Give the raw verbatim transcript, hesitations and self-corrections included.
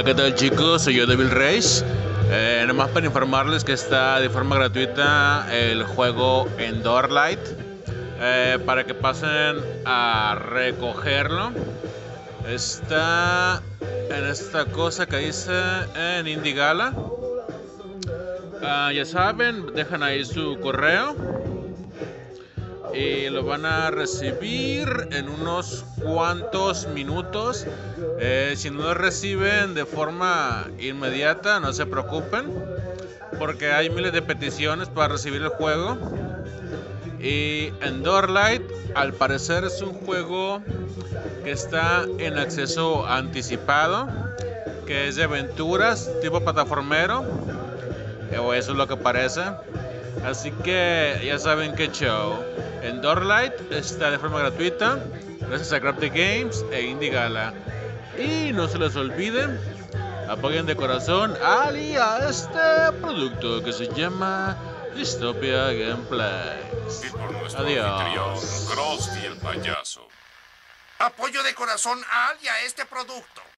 Hola, ¿qué tal chicos? Soy yo, Devil Race. Eh, nomás para informarles que está de forma gratuita el juego Endorlight, eh, para que pasen a recogerlo. Está en esta cosa que dice en Indigala. Uh, ya saben, dejan ahí su correo y lo van a recibir en unos cuantos minutos. Eh, si no lo reciben de forma inmediata, no se preocupen, porque hay miles de peticiones para recibir el juego. Y Endorlight, al parecer, es un juego que está en acceso anticipado, que es de aventuras tipo plataformero, o eso es lo que parece. Así que ya saben qué show. Endorlight está de forma gratuita gracias a Crafty Games e Indigala. Y no se les olvide, apoyen de corazón Ali a este producto que se llama Dystopia Gameplays. Y por nuestro Adiós. anfitrión, Krusty el payaso. Apoyo de corazón a Ali a este producto.